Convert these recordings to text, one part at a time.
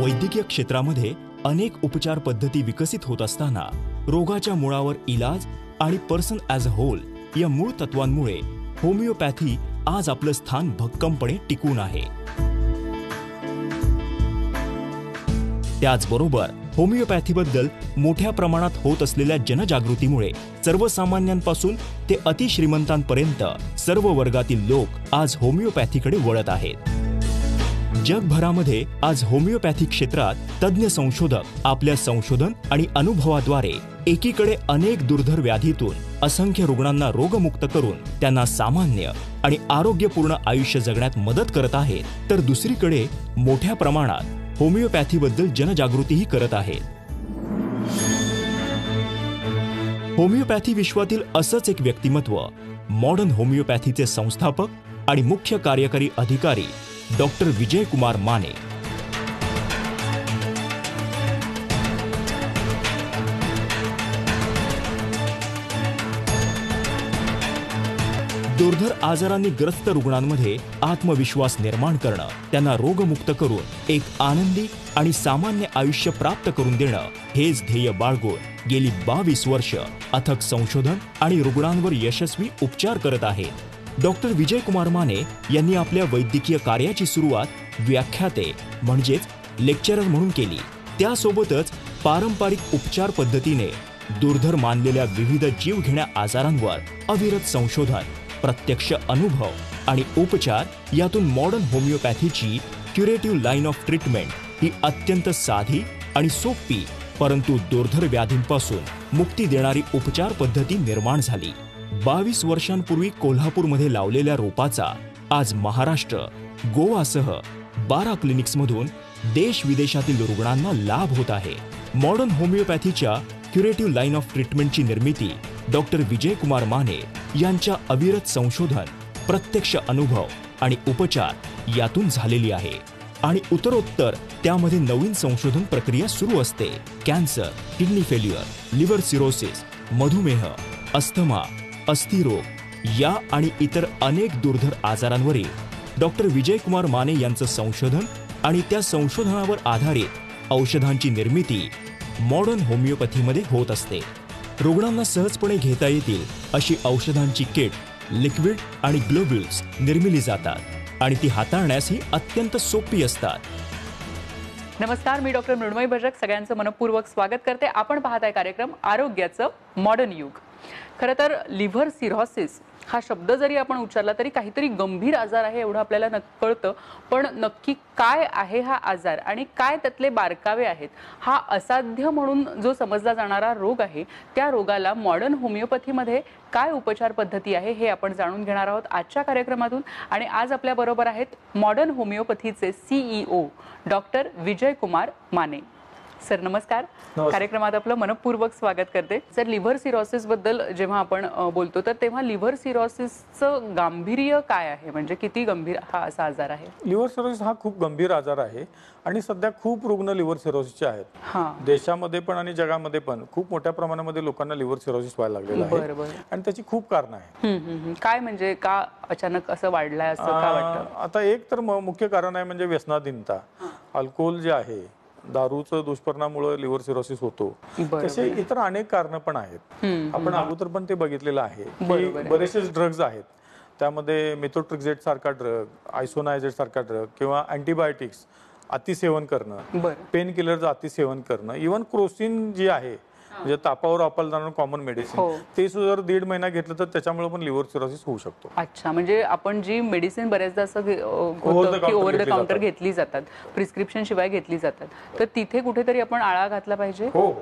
वैद्यकीय क्षेत्रामध्ये अनेक उपचार पद्धती विकसित होत असताना रोगाच्या मुळावर इलाज आणि पर्सन ॲज अ होल या मूळ तत्वांमुळे होमिओपॅथी आज आपलं स्थान भक्कमपणे टिकून आहे। त्याचबरोबर होमिओपॅथीबद्दल मोठ्या प्रमाणात होत असलेल्या जनजागृतीमुळे सर्वसामान्यांपासून ते अतिश्रीमंतांपर्यंत सर्व वर्गातील लोक आज होमिओपॅथीकडे वळत आहेत। जगभरामध्ये आज होमिओपॅथी क्षेत्रात तज्ञ संशोधक आपल्या संशोधन आणि अनुभवाद्वारे एकीकडे अनेक दुर्धर व्याधीतून असंख्य रुग्णांना रोगमुक्त करून त्यांना सामान्य आणि आरोग्यपूर्ण आयुष्य जगण्यात मदत करत आहेत, तर दुसरीकडे मोठ्या प्रमाणात होमिओपॅथीबद्दल जनजागृतीही करत आहेत। होमिओपॅथी विश्वातील असंच एक व्यक्तिमत्व मॉडर्न होमिओपॅथीचे संस्थापक आणि मुख्य कार्यकारी अधिकारी डॉक्टर विजय कुमार माने। दुर्धर आजारांनी ग्रस्त रुग्णांमध्ये आत्मविश्वास निर्माण करणं, त्यांना रोगमुक्त करून एक आनंदी आणि सामान्य आयुष्य प्राप्त करून देणं हेच ध्येय बाळगून गेली 22 वर्ष अथक संशोधन आणि रुग्णांवर यशस्वी उपचार करत आहेत। डॉक्टर विजय कुमार माने यांनी आपल्या वैद्यकीय कार्याची सुरुवात व्याख्याते म्हणजेच लेक्चरर म्हणून केली। त्यासोबतच पारंपरिक उपचार पद्धतीने दुर्धर मानलेल्या विविध जीवघेण्या आजारांवर अविरत संशोधन, प्रत्यक्ष अनुभव आणि उपचार यातून मॉडर्न होमिओपॅथीची क्युरेटिव्ह लाईन ऑफ ट्रीटमेंट ही अत्यंत साधी आणि सोपी परंतु दुर्धर व्याधींपासून मुक्ती देणारी उपचार पद्धती निर्माण झाली। 22 वर्षांपूर्वी कोल्हापूरमध्ये लावलेल्या रोपाचा आज महाराष्ट्र, गोवासह 12 क्लिनिक्समधून देश विदेशातील रुग्णांना लाभ होत आहे। मॉडर्न होमिओपॅथीच्या क्युरेटिव्ह लाईन ऑफ ट्रीटमेंटची निर्मिती डॉक्टर विजय कुमार माने यांच्या अविरत संशोधन, प्रत्यक्ष अनुभव आणि उपचार यातून झालेली आहे आणि उत्तरोत्तर त्यामध्ये नवीन संशोधन प्रक्रिया सुरू असते। Cancer, kidney failure, liver cirrhosis, मधुमेह, अस्थमा, अस्थिरोग या आणि इतर अनेक दुर्धर आजारांवरील डॉक्टर विजय कुमार माने यांचं संशोधन आणि त्या संशोधनावर आधारित औषधांची निर्मिती मॉडर्न होमिओपॅथीमध्ये होत असते। रुग्णांना सहजपणे घेता येतील अशी औषधांची किट, लिक्विड आणि ग्लोब्युल्स निर्मिली जातात आणि ती हाताळण्यासही अत्यंत सोपी असतात। नमस्कार, मी डॉक्टर मृण्मयी भजक सगळ्यांचं मनपूर्वक स्वागत करते। आपण पाहताय कार्यक्रम आरोग्याचं मॉडर्न युग। खरं तर लिव्हर सिरोसिस हा शब्द जरी आपण उच्चारला तरी काहीतरी गंभीर आजार आहे एवढं आपल्याला कळतं, पण नक्की काय आहे हा आजार आणि काय त्यातले बारकावे आहेत, हा असाध्य म्हणून जो समजला जाणारा रोग आहे, त्या रोगाला मॉडर्न होमिओपॅथीमध्ये काय उपचार पद्धती आहे हे आपण जाणून घेणार आहोत आजच्या कार्यक्रमातून। आणि आज आपल्या बरोबर आहेत मॉडर्न होमिओपॅथीचे CEO doctor Vijay Kumar Mane. Sir नमस्कार, कार्यक्रमात आपलं मनपूर्वक स्वागत करते। सर, लिव्हर सिरोसिस बद्दल जेव्हा आपण बोलतो तर तेव्हा लिव्हर सिरोसिसचं गांभीर्य काय आहे, म्हणजे किती गंभीर हा असा आजार आहे? लिव्हर सिरोसिस हा खूप गंभीर आजार आहे आणि सध्या खूप रुग्ण लिव्हर सिरोसिसचे आहेत। देशामध्ये पण आणि जगामध्ये पण खूप मोठ्या प्रमाणामध्ये लोकांना लिव्हर सिरोसिस व्हायला लागलेलं आहे आणि त्याची खूप कारणं आहेत। काय म्हणजे का अचानक असं वाढलंय असं का वाटतं? आता एक तर मुख्य कारण आहे म्हणजे व्यसनाधीनता। अल्कोहोल जे आहे, दारूचं दुष्परिणामामुळे लिव्हर सिरोसिस होतो। तसे इतर अनेक कारणं पण आहेत, आपण अगोदर पण ते बघितलेलं आहे की बरेचसे ड्रग्ज आहेत, त्यामध्ये मेथोट्रेक्सेट सारखा ड्रग, आयसोनायझेट सारखा ड्रग किंवा अँटीबायोटिक्स अतिसेवन करणं, पेन किलरचं अतिसेवन करणं, इव्हन क्रोसिन जे आहे म्हणजे तापावर वापरलं जाणारं कॉमन मेडिसिन ते सुद्धा जर 1.5 महिना घेतलं तर त्याच्यामुळे पण लिव्हर सिरोसिस होऊ शकतो। अच्छा, म्हणजे आपण जी मेडिसिन बरेचदा असं होतं की ओव्हर द काउंटर घेतली जातात, प्रिस्क्रिप्शन शिवाय घेतली जातात, तर तिथे कुठेतरी आपण आळा घातला पाहिजे। हो,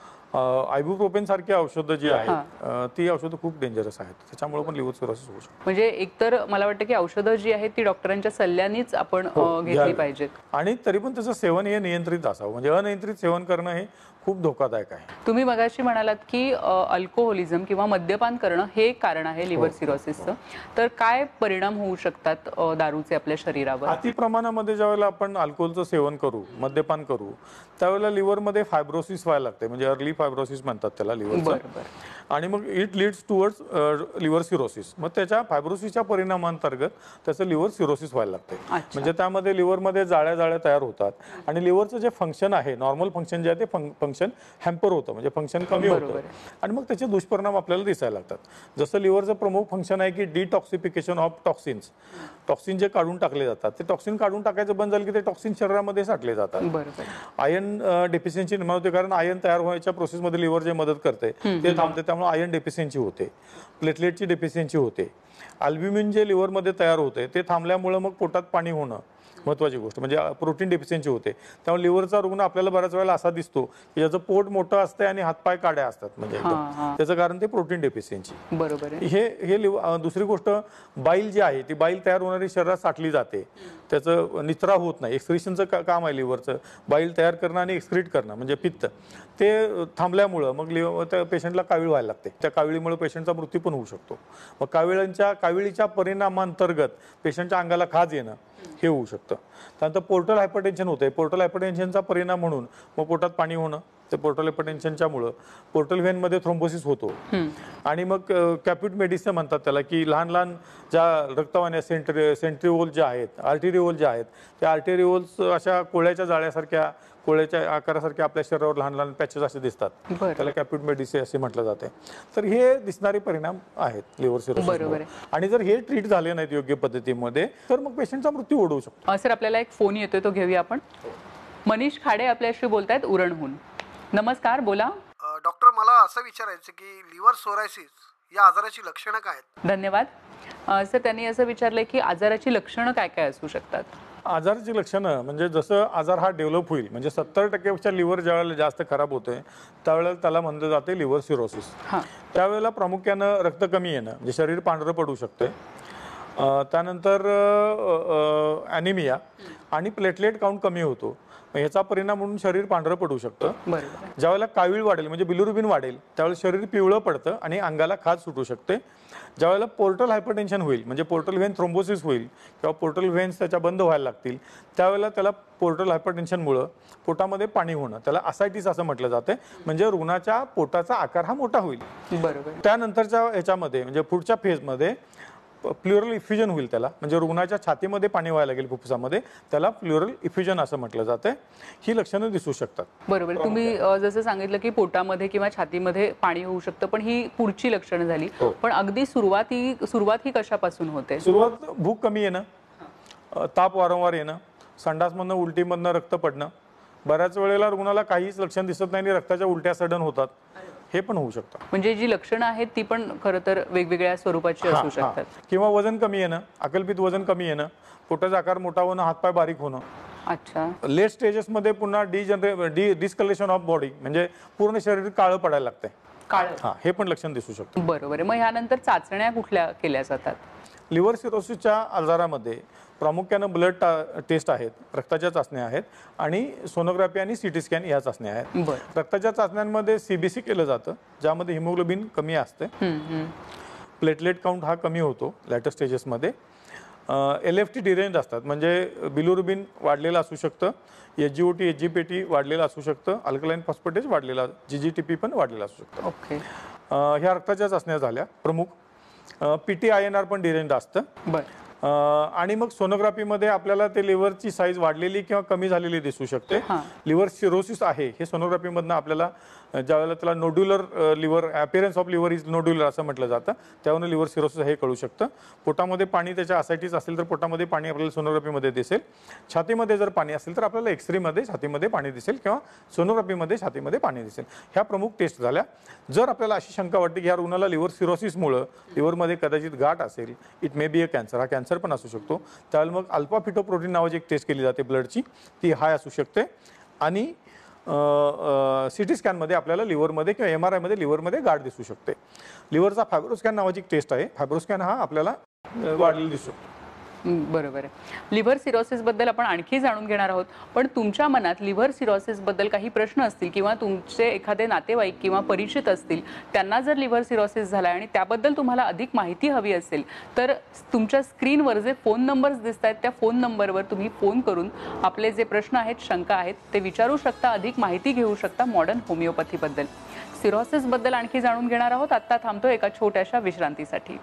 आयबुप्रोफेन सारखी औषधं जी आहेत ती औषधं खूप डेंजरस आहेत, त्याच्यामुळे पण लिव्हर सिरोसिस होऊ शकतो। म्हणजे एकतर मला वाटतं की औषधं जी आहेत ती डॉक्टरांच्या सल्ल्यानेच आपण घेतली पाहिजेत आणि तरी पण त्याचं सेवन हे नियंत्रित असावं, म्हणजे अनियंत्रित सेवन करणं हे खूप धोकादायक आहे। तुम्ही मगाशी म्हणालात की अल्कोहोलिझम किंवा मद्यपान करणं हे कारण आहे लिव्हर सिरोसिसचं, तर काय परिणाम होऊ शकतात दारूचे आपल्या शरीरावर? अति प्रमाणामध्ये ज्यावेळेला आपण अल्कोहोलचं सेवन करू, मद्यपान करू, त्यावेळेला लिव्हरमध्ये फायब्रोसिस व्हायला लागते, म्हणजे अर्ली फायब्रोसिस म्हणतात त्याला लिव्हरचं। आणि मग it leads towards liver cirrhosis. मग त्याच्या फायब्रोसिसच्या परिणामांतर्गत त्याचं लिव्हर सिरोसिस व्हायला लागते. म्हणजे त्यामध्ये लिव्हरमध्ये जाळ्या तयार होतात आणि लिव्हरचं जे फंक्शन आहे, नॉर्मल फंक्शन जे आहे ते फंक्शन हॅम्पर होतं, म्हणजे फंक्शन कमी होतं आणि मग त्याचे दुष्परिणाम आपल्याला दिसायला लागतात. जसं लिव्हरचं प्रमुख फंक्शन आहे की डिटॉक्सिफिकेशन ऑफ टॉक्सिन्स. टॉक्सिन जे काढून टाकले जातात, ते टॉक्सिन काढून टाकायचं बंद झालं की ते टॉक्सिन शरीरामध्ये साठले जातात. आयर्न डेफिशियन्सी निर्माण होते, कारण आयर्न तयार होण्याच्या प्रोसेसमध्ये लिव्हर जे मदत करते ते थांबते, त्यामुळे आयर्न डेफिशियन्सी होते. प्लेटलेटची डेफिशियन्सी होते. अल्ब्युमिन जे लिव्हरमध्ये तयार होते ते थांबल्यामुळे मग पोटात पाणी होणं महत्त्वाची गोष्ट, म्हणजे प्रोटीन डेफिशियन्सी होते. त्यामुळे लिव्हरचा रुग्ण आपल्याला बऱ्याच वेळेला असा दिसतो की याचं पोट मोठं असतं आणि हातपाय काड्या असतात, म्हणजे त्याचं कारण ते प्रोटीन डेफिशियन्सी. बरोबर. हे दुसरी गोष्ट, बाईल जी आहे ती बाईल तयार होणारी शरीरात साठली जाते, त्याचं निचरा होत नाही. एक्सक्रिशनचं काम आहे लिव्हरचं, बाईल तयार करणं आणि एक्सक्रीट करणं म्हणजे पित्त. ते थांबल्यामुळं मग त्या पेशंटला कावीळ व्हायला लागते. त्या काविळीमुळे पेशंटचा मृत्यू पण होऊ शकतो. मग काविळीच्या परिणामांतर्गत पेशंटच्या अंगाला खाज येणं हे होऊ शकतं. त्यानंतर पोर्टल हायपरटेन्शन होते. पोर्टल हायपरटेन्शनचा परिणाम म्हणून मग पोटात पाणी होणं, ते पोर्टल हायपरटेन्शनच्या मुळे पोर्टल व्हेनमध्ये थ्रोम्बोसिस होतो आणि मग कॅप्युट मेडिसिन म्हणतात त्याला, की लहान लहान ज्या रक्तवाहिन्या सेंट्रिओल ज्या आहेत, आर्टेरिओल ज्या आहेत, त्या आर्टेरिओल्स अशा कोळ्याच्या जाळ्यासारख्या, कोळ्याच्या आकारासारख्या आपल्या शरीरावर लहान लहान पॅचेस असे दिसतात, त्याला कॅप्युट मेडिसिन असे म्हटलं जाते. तर हे दिसणारे परिणाम आहेत लिव्हर सिरोसिस. आणि जर हे ट्रीट झाले नाहीत योग्य पद्धतीमध्ये तर मग पेशंटचा मृत्यू ओढवू शकतो. सर, आपल्याला एक फोन येतोय, तो घेऊया आपण. मनीष खाडे आपल्याशी बोलतायत उरणहून. नमस्कार, बोला. डॉक्टर, मला असं विचारायचं की लिव्हर सोरायसिस या आजाराची लक्षणं काय आहेत? धन्यवाद. सर, त्यांनी असं विचारलंय की आजाराची लक्षणं काय काय असू शकतात? आजाराची लक्षणं म्हणजे जसं आजार हा डेव्हलप होईल, म्हणजे 70% लिव्हर ज्यावेळेला जास्त खराब होते त्यावेळेला त्याला म्हणलं जाते लिव्हर सिरोसिस. त्यावेळेला प्रामुख्यानं रक्त कमी येणं, म्हणजे शरीर पांढरं पडू शकते. त्यानंतर ॲनिमिया आणि प्लेटलेट काउंट कमी होतो, ह्याचा परिणाम म्हणून शरीर पांढरं पडू शकतं. ज्यावेळेला कावीळ वाढेल म्हणजे बिलिरुबिन वाढेल त्यावेळेला शरीर पिवळं पडतं आणि अंगाला खाज सुटू शकते. ज्यावेळेला पोर्टल हायपरटेन्शन होईल, म्हणजे पोर्टल व्हेन थ्रोम्बोसिस होईल किंवा पोर्टल व्हेन्स त्याच्या बंद व्हायला लागतील, त्यावेळेला त्याला पोर्टल हायपरटेन्शनमुळं पोटामध्ये पाणी होणं, त्याला असायटिस असं म्हटलं जाते, म्हणजे रुग्णाच्या पोटाचा आकार हा मोठा होईल. त्यानंतरच्या ह्याच्यामध्ये म्हणजे पुढच्या फेजमध्ये प्लुरल इफ्युजन होईल त्याला, म्हणजे रुग्णाच्या छातीमध्ये पाणी व्हायला लागेल फुफ्फुसामध्ये, त्याला प्लुरल इफ्युजन असं म्हटलं जाते. ही लक्षणं दिसू शकतात. बरोबर. तुम्ही जसं सांगितलं की पोटामध्ये किंवा छातीमध्ये पाणी होऊ शकतं, पण ही पुढची लक्षणं झाली. पण अगदी सुरुवात ही कशापासून होते? सुरुवात भूक कमी येणं, ताप वारंवार येणं, संडासमधनं उलटीमधनं रक्त पडणं. बऱ्याच वेळेला रुग्णाला काहीच लक्षण दिसत नाही आणि रक्ताच्या उलट्या सडन होतात, हे पण होऊ शकतं. म्हणजे जी लक्षणं आहेत ती पण खरं तर वेगवेगळ्या स्वरूपाची असू शकतात. किंवा वजन कमी येणं, अकल्पित वजन कमी येणं, पोटाचा आकार मोठा होणं, हातपाय बारीक होणं. अच्छा. लेट स्टेजेसमध्ये पुन्हा डिस्कलेशन ऑफ बॉडी, म्हणजे पूर्ण शरीर काळं पडायला लागतंय. हे पण लक्षण दिसू शकतं. बरोबर आहे. मग ह्यानंतर चाचण्या कुठल्या केल्या जातात? लिव्हर सिरोसिसच्या आजारामध्ये प्रामुख्यानं ब्लड टेस्ट आहेत, रक्ताच्या चाचण्या आहेत आणि सोनोग्राफी आणि सीटी स्कॅन या चाचण्या आहेत. रक्ताच्या चाचण्यांमध्ये सीबीसी केलं जातं, ज्यामध्ये हिमोग्लोबिन कमी असते, प्लेटलेट काउंट हा कमी होतो लॅटर स्टेजेसमध्ये. LFT डिरेंज असतात, म्हणजे बिलिरुबिन वाढलेलं असू शकतं, SGOT SGPT वाढलेलं असू शकतं, अल्कलाइन फॉस्फेटेज वाढलेला, GGTP पण वाढलेलं असू शकतं. ओके. ह्या रक्ताच्या चाचण्या झाल्या प्रमुख. PTINR पण डिरेंज असतं. आणि मग सोनोग्राफीमध्ये आपल्याला ते लिव्हरची साईज वाढलेली किंवा कमी झालेली दिसू शकते. लिव्हर सिरोसिस आहे हे सोनोग्राफीमधनं आपल्याला, ज्यावेळेला त्याला nodular liver, appearance of liver is nodular असं म्हटलं जातं, त्यावरून लिव्हर सिरोसिस हे कळू शकतं. पोटामध्ये पाणी, त्याच्या असायटिस असेल तर पोटामध्ये पाणी आपल्याला सोनोग्राफीमध्ये दिसेल. छातीमध्ये जर पाणी असेल तर आपल्याला एक्सरेमध्ये छातीमध्ये पाणी दिसेल किंवा सोनोग्राफीमध्ये छातीमध्ये पाणी दिसेल. ह्या प्रमुख टेस्ट झाल्या. जर आपल्याला अशी शंका वाटते की ह्या रुग्णाला लिव्हर सिरोसिसमुळं लिव्हरमध्ये कदाचित गाठ असेल, it may be a cancer, हा कॅन्सर पण असू शकतो, त्यावेळेला मग अल्फा फिटोप्रोटीन नावाची एक टेस्ट केली जाते ब्लडची, ती हाय असू शकते. आणि सिटी स्कॅनमध्ये आपल्याला लिव्हरमध्ये किंवा MRI मध्ये लिव्हरमध्ये गाठ दिसू शकते. लिव्हरचा फायब्रोस्कॅन नावाची एक टेस्ट आहे, फायब्रोस्कॅन हा आपल्याला वाढलेला दिसतो. बरोबर आहे. लिव्हर सिरोसिसबद्दल आपण आणखी जाणून घेणार आहोत, पण तुमच्या मनात लिव्हर सिरोसिसबद्दल काही प्रश्न असतील किंवा तुमचे एखादे नातेवाईक किंवा परिचित असतील, त्यांना जर लिव्हर सिरोसिस झाला आणि त्याबद्दल तुम्हाला अधिक माहिती हवी असेल, तर तुमच्या स्क्रीनवर जे फोन नंबर्स दिसत आहेत त्या फोन नंबरवर तुम्ही फोन करून आपले जे प्रश्न आहेत, शंका आहेत ते विचारू शकता, अधिक माहिती घेऊ शकता मॉडर्न होमिओपॅथीबद्दल. सिरोसिसबद्दल आणखी जाणून घेणार आहोत. आत्ता थांबतो एका छोट्याशा विश्रांतीसाठी.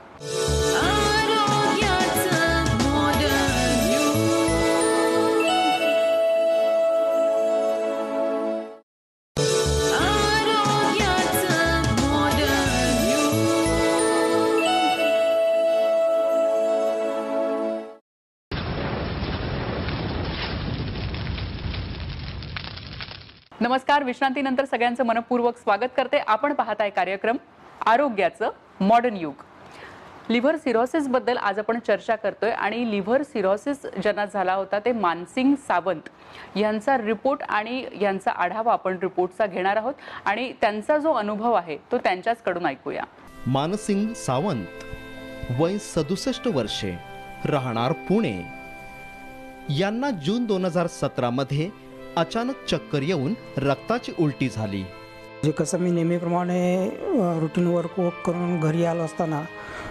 नमस्कार. विश्रांतीनंतर सगळ्यांचं मनपूर्वक स्वागत करते. आपण पाहताय कार्यक्रम आरोग्याचं मॉडर्न युग. लिव्हर सिरोसिस बद्दल आज आपण चर्चा करतोय आणि लिव्हर सिरोसिस ज्यांना झाला होता ते मानसिंग सावंत यांचा रिपोर्ट आणि यांचा आढावा आपण रिपोर्टचा घेणार आहोत आणि त्यांचा जो अनुभव आहे तो त्यांच्याचकडून ऐकूया. मानसिंग सावंत, वय 67 वर्षे, राहणार पुणे. यांना जून 2017 मध्ये अचानक चक्कर येऊन रक्ताची उलटी झाली. जे कसं मी नेहमीप्रमाणे रुटीन वर्क करून घरी आलो असताना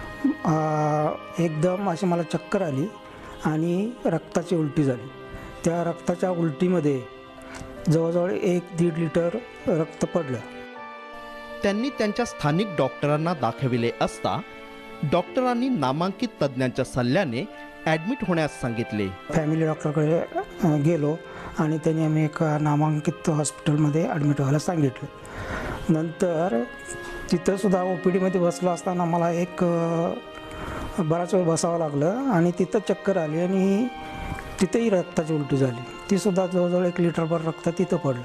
एकदम अशी मला चक्कर आली आणि रक्ताची उलटी झाली. त्या रक्ताच्या उलटीमध्ये जवळजवळ 1-1.5 लिटर रक्त पडलं. त्यांनी त्यांच्या स्थानिक डॉक्टरांना दाखविले असता डॉक्टरांनी नामांकित तज्ज्ञांच्या सल्ल्याने ॲडमिट होण्यास सांगितले. फॅमिली डॉक्टरकडे गेलो आणि त्यांनी आम्ही एका नामांकित हॉस्पिटलमध्ये ॲडमिट व्हायला सांगितलं. नंतर तिथंसुद्धा OPDमध्ये बसलो असताना मला बराच वेळ बसावं लागलं आणि तिथं चक्कर आली आणि तिथंही रक्ताची उलटी झाली. तीसुद्धा जवळजवळ 1 लिटरभर रक्त तिथं पडलं.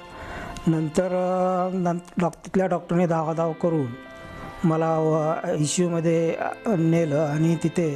नंतर तिथल्या डॉक्टरने धावाधाव करून मला ICUमध्ये नेलं आणि तिथे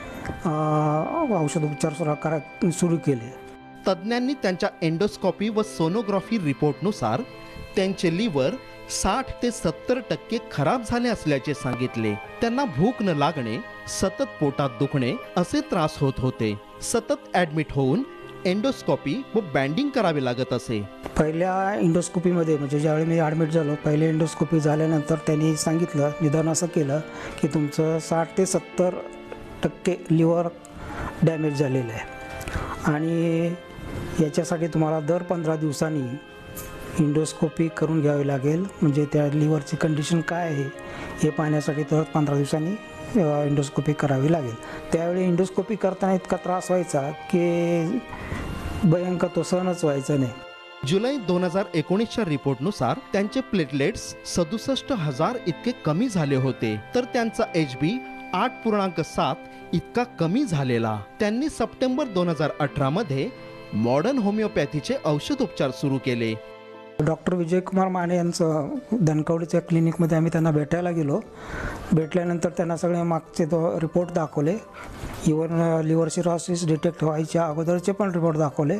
औषधोपचार सुरू केले. तज्ज्ञांनी त्यांच्या एंडोस्कोपी व सोनोग्राफी रिपोर्टनुसार त्यांचे लिव्हर 60 ते 70% खराब झाले असल्याचे सांगितले. त्यांना भूक न लागणे, सतत पोटात दुखणे असे त्रास होत होते. सतत ॲडमिट होऊन एंडोस्कोपी व बँडिंग करावे लागत असे. पहिल्या एंडोस्कोपीमध्ये म्हणजे ज्यावेळी मी ॲडमिट झालो, पहिली एंडोस्कोपी झाल्यानंतर त्यांनी सांगितलं, निदान असं केलं की तुमचं 60 ते 70% लिव्हर डॅमेज झालेलं आहे आणि याच्यासाठी तुम्हाला दर 15 दिवसांनी एंडोस्कोपी करून घ्यावी लागेल. म्हणजे त्या लिव्हरची कंडिशन काय आहे हे पाहण्यासाठी दर 15 दिवसांनी एंडोस्कोपी करावी लागेल. त्यावेळी एंडोस्कोपी करताना इतका त्रास व्हायचा की भयंकर तो सहनच व्हायचा नाही. जुलै 2019च्या रिपोर्टनुसार त्यांचे प्लेटलेट्स 67,000 इतके कमी झाले होते, तर त्यांचा HB 8.7 इतका कमी झालेला. त्यांनी सप्टेंबर 2018 मध्ये मॉडर्न होमिओपॅथीचे औषधोपचार सुरू केले. डॉक्टर विजयकुमार माने यांचं धनकवडीच्या क्लिनिकमध्ये आम्ही त्यांना भेटायला गेलो. भेटल्यानंतर त्यांना सगळे मागचे रिपोर्ट दाखवले. इवन लिव्हर सिरोसिस डिटेक्ट व्हायच्या अगोदरचे पण रिपोर्ट दाखवले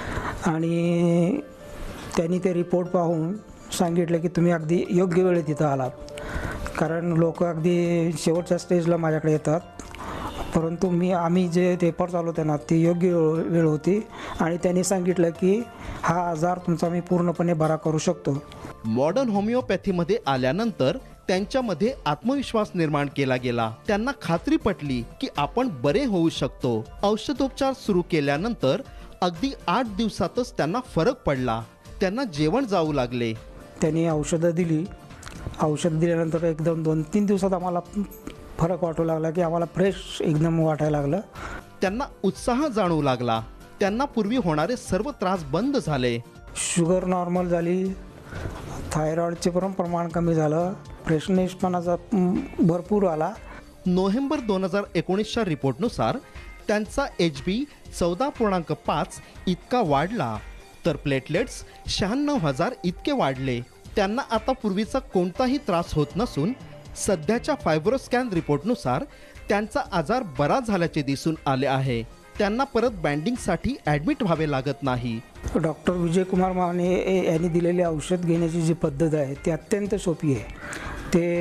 आणि त्यांनी ते रिपोर्ट पाहून सांगितले की तुम्ही अगदी योग्य वेळेत तिथं आलात. कारण लोक अगदी शेवटच्या स्टेजला माझ्याकडे येतात, परंतु आम्ही जे पेपर चालवतो ना ती योग्य वेळ होती आणि त्यांनी सांगितलं की हा आजार तुमचा मी पूर्णपणे बरा करू शकतो. मॉडर्न होमिओपॅथीमध्ये आल्यानंतर त्यांच्यामध्ये आत्मविश्वास निर्माण केला गेला. त्यांना खात्री पटली की आपण बरे होऊ शकतो. औषधोपचार सुरू केल्यानंतर अगदी 8 दिवसातच त्यांना फरक पडला. त्यांना जेवण जाऊ लागले. त्यांनी औषधं दिली. औषध दिल्यानंतर एकदम 2-3 दिवसात आम्हाला फरक वाटू लागला की आम्हाला फ्रेश एकदम वाटायला लागलं. त्यांना उत्साह जाणवू लागला. त्यांना पूर्वी होणारे सर्व त्रास बंद झाले. शुगर नॉर्मल झाली, थायरॉईडचे पण प्रमाण कमी झालं, फ्रेशनेसपणाचा भरपूर आला. नोव्हेंबर 2019च्या रिपोर्टनुसार त्यांचा HB 14.5 इतका वाढला, तर प्लेटलेट्स 96,000 इतके वाढले. त्यांना आता पूर्वीचा कोणताही त्रास होत नसून सध्याच्या फायब्रोस्कॅन रिपोर्टनुसार त्यांचा आजार बरा झाल्याचे दिसून आले आहे. त्यांना परत बँडिंगसाठी ॲडमिट व्हावे लागत नाही. डॉक्टर विजयकुमार माने यांनी दिलेले औषध घेण्याची जी पद्धत आहे ती अत्यंत सोपी आहे.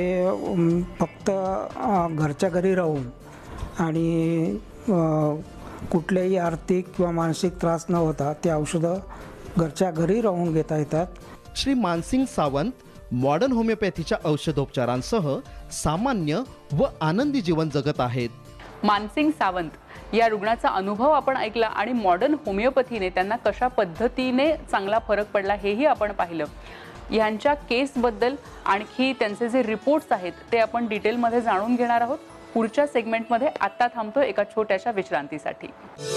ते फक्त घरच्या घरी राहून आणि कुठल्याही आर्थिक किंवा मानसिक त्रास न होता ते औषधं घरच्या घरी राहून घेता येतात. श्री मानसिंग सावंत मॉडर्न होमिओपॅथीच्या औषधोपचारांसह सामान्य व आनंदी जीवन जगत आहेत. मानसिंग सावंत या रुग्णाचा अनुभव आपण ऐकला आणि मॉडर्न होमिओपॅथीने त्यांना कशा पद्धतीने चांगला फरक पडला हेही आपण पाहिलं. ह्यांच्या केसबद्दल आणखी त्यांचे जे रिपोर्ट्स आहेत ते आपण डिटेलमध्ये जाणून घेणार आहोत पुढच्या सेगमेंटमध्ये. आत्ता थांबतो एका छोट्याशा विश्रांतीसाठी.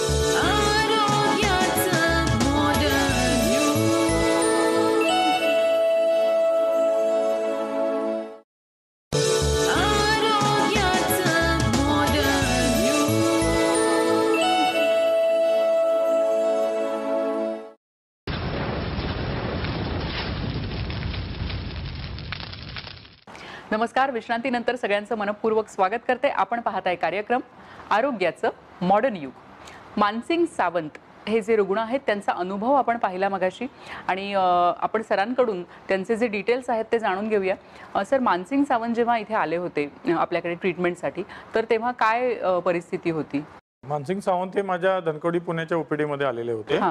नमस्कार. विश्रांतीनंतर सगळ्यांचं मनपूर्वक स्वागत करते. आपण पाहताय कार्यक्रम आरोग्याचं मॉडर्न युग. मानसिंग सावंत हे जे रुग्ण आहेत त्यांचा अनुभव आपण पाहिला मगाशी आणि आपण सरांकडून त्यांचे जे डिटेल्स आहेत ते जाणून घेऊया. सर, मानसिंग सावंत जेव्हा इथे आले होते आपल्याकडे ट्रीटमेंटसाठी तर तेव्हा काय परिस्थिती होती? मानसिंग सावंत हे माझ्या धनकवडी पुण्याच्या ओपीडी मध्ये आलेले होते.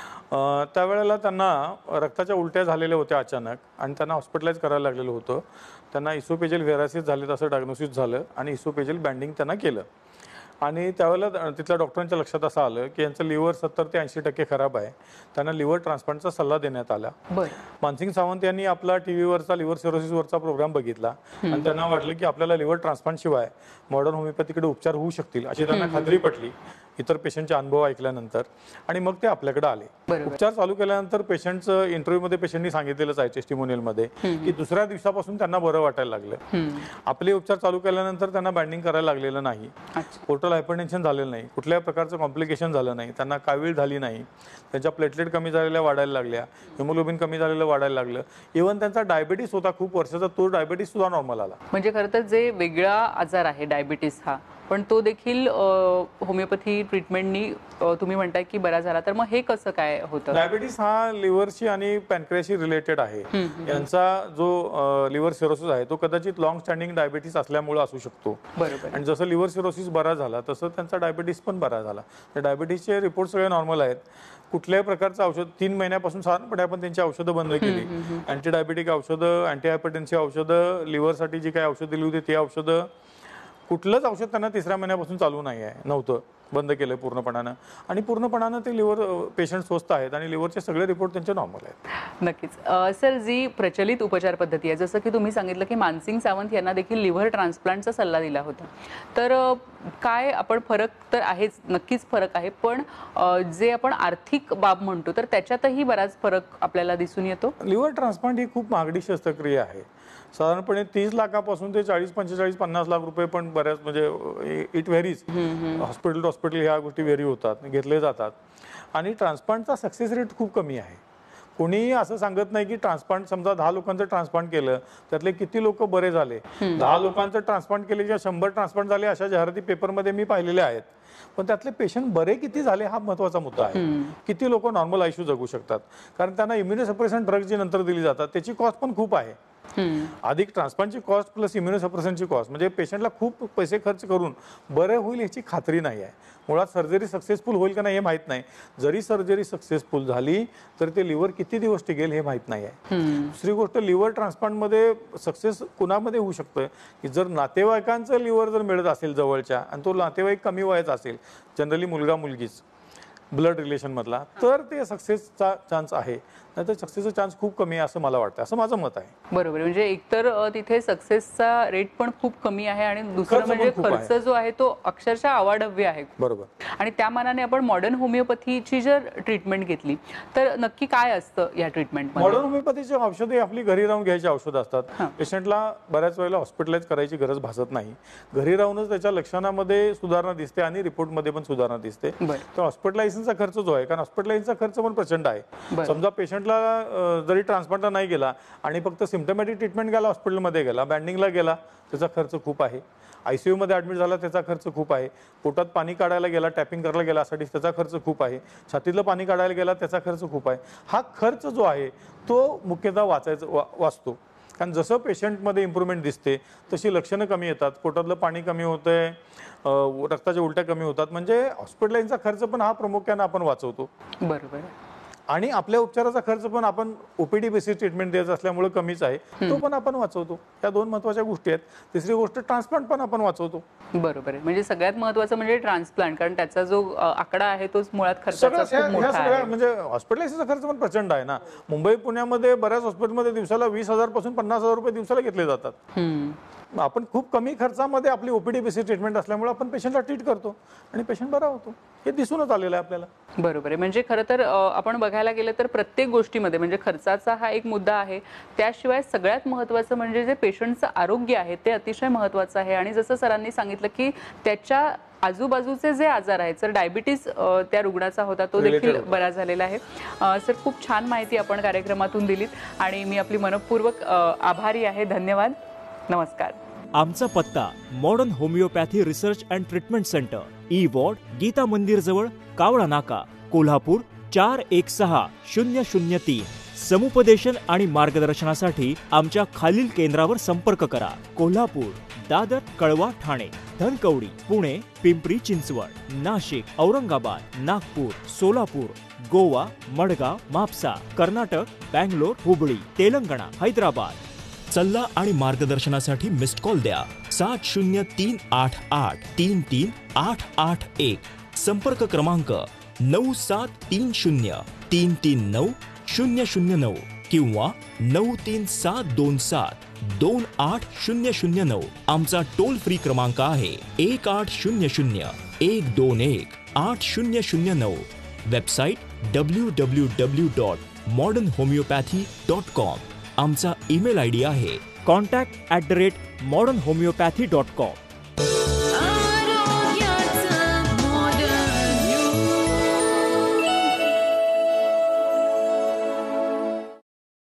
त्यावेळेला त्यांना रक्ताच्या उलट्या झालेल्या होत्या अचानक आणि त्यांना हॉस्पिटलाइज करायला लागलेलं होतं. त्यांना इसोफेजियल व्हेरासिस झाले असं डायग्नोसिस झालं आणि इसोफेजियल बँडिंग त्यांना केलं. आणि त्यावेळेला तिथल्या डॉक्टरांच्या लक्षात असं आलं की यांचं लिव्हर 70 ते 80% खराब आहे. त्यांना लिव्हर ट्रान्सप्लांटचा सल्ला देण्यात आला. मानसिंग सावंत यांनी आपला टीव्हीवरचा लिव्हर सिरोसिसवरचा प्रोग्राम बघितला आणि त्यांना वाटलं की आपल्याला लिव्हर ट्रान्सप्लांट शिवाय मॉडर्न होमिओपॅथीकडे उपचार होऊ शकतील अशी त्यांना खात्री पटली इतर पेशंटचे अनुभव ऐकल्यानंतर. आणि मग ते आपल्याकडे आले. उपचार चालू केल्यानंतर पेशंटचं इंटरव्ह्यूमध्ये पेशंटनी सांगितलेलंच आहे टेस्टिमोनियलमध्ये की दुसऱ्या दिवसापासून त्यांना बरं वाटायला लागलं. आपले उपचार चालू केल्यानंतर त्यांना बँडिंग करायला लागलेलं नाही, पोर्टल हायपरटेन्शन झालेलं नाही, कुठल्याही प्रकारचं कॉम्प्लिकेशन झालं नाही, त्यांना कावीळ झाली नाही, त्यांच्या प्लेटलेट कमी झालेल्या वाढायला लागल्या, हिमोग्लोबिन कमी झालेलं वाढायला लागलं. इव्हन त्यांचा डायबिटीस होता खूप वर्षाचा, तो डायबिटीस सुद्धा नॉर्मल आला. म्हणजे खरं तर जे वेगळा आजार आहे डायबिटीस हा, पण तो देखील होमिओपॅथी ट्रीटमेंटनी तुम्ही म्हणताय की बरा झाला. तर मग हे कसं काय होतं? डायबिटीस हा लिव्हरशी आणि पॅनक्रियाशी रिलेटेड आहे. यांचा जो लिव्हर सिरोसिस आहे तो कदाचित लॉंग स्टँडिंग डायबिटीस असल्यामुळे असू शकतो. बरोबर. आणि जसं लिव्हर सिरोसिस बरा झाला तसं त्यांचा डायबिटीस पण बरा झाला. तर डायबिटीसचे रिपोर्ट सगळे नॉर्मल आहेत. कुठल्याही प्रकारचं औषध 3 महिन्यापासून साधारणपणे आपण त्यांची औषधं बंद केली. अँटी डायबिटिक औषधं, अँटी हायपरटेन्सिव्ह औषधं, लिव्हरसाठी जी काही औषधं दिली होती ती औषधं, कुठलंच औषध त्यांना 3ऱ्या महिन्यापासून चालू नव्हतं, बंद केलं पूर्णपणानं. आणि पूर्णपणानं ते लिव्हर पेशंट स्वस्थ आहेत आणि लिव्हरचे सगळे रिपोर्ट त्यांचे नॉर्मल आहेत. नक्कीच. सर, जी प्रचलित उपचार पद्धती आहे जसं की तुम्ही सांगितलं की मानसिंग सावंत यांना देखील लिव्हर ट्रान्सप्लांटचा सल्ला दिला होता, तर काय आपण फरक तर आहेच, नक्कीच फरक आहे, पण जे आपण आर्थिक बाब म्हणतो तर त्याच्यातही बराच फरक आपल्याला दिसून येतो. लिव्हर ट्रान्सप्लांट ही खूप महागडी शस्त्रक्रिया आहे. साधारणपणे 30 लाखापासून ते 40, 45, 50 लाख रुपये पण बऱ्याच, म्हणजे it varies, hospital to hospital ह्या गोष्टी व्हेरी होतात, घेतले जातात. आणि ट्रान्सप्लांटचा सक्सेस रेट खूप कमी आहे. कोणीही असं सांगत नाही की ट्रान्सप्लांट, समजा 10 लोकांचं ट्रान्सप्लांट केलं त्यातले किती लोक बरे झाले. 10 लोकांचं ट्रान्सप्लांट केले किंवा 100 ट्रान्सप्लांट झाले अशा जाहिराती पेपरमध्ये मी पाहिलेल्या आहेत. पण त्यातले पेशंट बरे किती झाले हा महत्त्वाचा मुद्दा आहे. किती लोक नॉर्मल आयुष्य जगू शकतात, कारण त्यांना इम्युनोसप्रेशन ड्रग्ज जी नंतर दिली जातात त्याची कॉस्ट पण खूप आहे. अधिक ट्रान्सप्लांटची कॉस्ट प्लस इम्युनोसप्रेशनची कॉस्ट, म्हणजे पेशंटला खूप पैसे खर्च करून बरे होईल याची खात्री नाही आहे. मुळात सर्जरी सक्सेसफुल होईल का नाही हे माहीत नाही. जरी सर्जरी सक्सेसफुल झाली तर ते लिव्हर किती दिवस टिकेल हे माहीत नाही आहे. दुसरी गोष्ट, लिव्हर ट्रान्सप्लांटमध्ये सक्सेस कुणामध्ये होऊ शकतं की जर नातेवाईकांचं लिव्हर जर मिळत असेल जवळच्या आणि तो नातेवाईक कमी वयाचा असेल, जनरली मुलगा मुलगीच ब्लड रिलेशन मधला, तर ते सक्सेसचा चान्स आहे. नाही तर सक्सेसचा चान्स खूप कमी आहे असं मला वाटतं, असं माझं मत आहे. बरोबर. म्हणजे एकतर तिथे सक्सेसचा रेट पण खूप कमी आहे आणि दुसरं म्हणजे खर्च जो आहे तो अक्षरशः अवाढव्य आहे. बरोबर. आणि त्या मानाने आपण मॉडर्न होमिओपॅथीची जर ट्रीटमेंट घेतली तर नक्की काय असतं या ट्रीटमेंटमध्ये? मॉडर्न होमिओपॅथीची औषधे आपली घरी राहून घ्यायची औषधं असतात. पेशंटला बऱ्याच वेळेला हॉस्पिटलाइज करायची गरज भासत नाही. घरी राहूनच त्याच्या लक्षणामध्ये सुधारणा दिसते आणि रिपोर्टमध्ये पण सुधारणा दिसते. तर हॉस्पिटलायझेशनचा खर्च जो आहे, कारण हॉस्पिटलायझेशनचा खर्च पण प्रचंड आहे. समजा पेशंटला जरी ट्रान्सप्लांटला नाही गेला आणि फक्त सिम्पटमॅटिक ट्रीटमेंट गेला, हॉस्पिटलमध्ये गेला, बँडिंगला गेला, त्याचा खर्च खूप आहे. ICU मध्ये ऍडमिट झाला त्याचा खर्च खूप आहे. पोटात पाणी काढायला गेला, टॅपिंग करायला गेला साठी त्याचा खर्च खूप आहे. छातीतलं पाणी काढायला गेला त्याचा खर्च खूप आहे. हा खर्च जो आहे तो मुख्यतः वाचतो. कारण जसं पेशंटमध्ये इम्प्रूव्हमेंट दिसते तशी लक्षणं कमी येतात, पोटातलं पाणी कमी होतंय, रक्ताच्या उलट्या कमी होतात, म्हणजे हॉस्पिटलाइजचा खर्च पण हा प्रामुख्याने आपण वाचवतो. बरोबर. आणि आपल्या उपचाराचा खर्च पण आपण ओपीडी बेसिस ट्रीटमेंट द्यायचं असल्यामुळे कमीच आहे, तो पण आपण वाचवतो. या 2 महत्त्वाच्या गोष्टी आहेत. तिसरी गोष्ट ट्रान्सप्लांट पण आपण वाचवतो. बरोबर आहे. म्हणजे सगळ्यात महत्त्वाचं म्हणजे ट्रान्सप्लांट, कारण त्याचा जो आकडा आहे तोच मुळात खर्चाचा खूप मोठा आहे. म्हणजे हॉस्पिटलाइजचा खर्च पण प्रचंड आहे ना. मुंबई पुण्यामध्ये बऱ्याच हॉस्पिटलमध्ये दिवसाला 20,000 पासून 50,000 रुपये दिवसाला घेतले जातात. आपण खूप कमी खर्चामध्ये आपली ओपीडी बेसिस ट्रीटमेंट असल्यामुळे आपण पेशंटला ट्रीट करतो आणि पेशंट बरा होतो. हे दिसूनच आलेलं आहे आपल्याला. बरोबर आहे. म्हणजे खरं तर आपण बघायला गेलं तर प्रत्येक गोष्टीमध्ये म्हणजे खर्चाचा हा एक मुद्दा आहे, त्याशिवाय सगळ्यात महत्त्वाचं म्हणजे जे पेशंटचं आरोग्य आहे ते अतिशय महत्त्वाचं आहे. आणि जसं सरांनी सांगितलं की त्याच्या आजूबाजूचे जे आजार आहेत, सर डायबिटीज त्या रुग्णाचा होता तो देखील बरा झालेला आहे. सर खूप छान माहिती आपण कार्यक्रमातून दिलीत आणि मी आपली मनपूर्वक आभारी आहे. धन्यवाद. नमस्कार. आमचा पत्ता Modern Homeopathy Research and Treatment Centre, E ward, Gita Mandir जवळ, कावळा नाका, कोल्हापूर 416003. समुपदेशन आणि मार्गदर्शनासाठी आमच्या खालील केंद्रावर संपर्क करा. कोल्हापूर, दादर, कळवा, ठाणे, धनकवडी, पुणे, पिंपरी चिंचवड, नाशिक, औरंगाबाद, नागपूर, सोलापूर, गोवा, मडगाव, म्हापसा, कर्नाटक, बँगलोर, हुबळी, तेलंगणा, हैदराबाद. सल्ला आणि मार्गदर्शनासाठी मिस्ड कॉल द्या 7038833881. संपर्क क्रमांक 9730339009 किंवा 9372728009. आमचा टोल फ्री क्रमांक आहे 1800-121-8009. Website www.modernhomeopathy.com. आमचा ईमेल आयडी आहे contact@modernhomeopathy.com.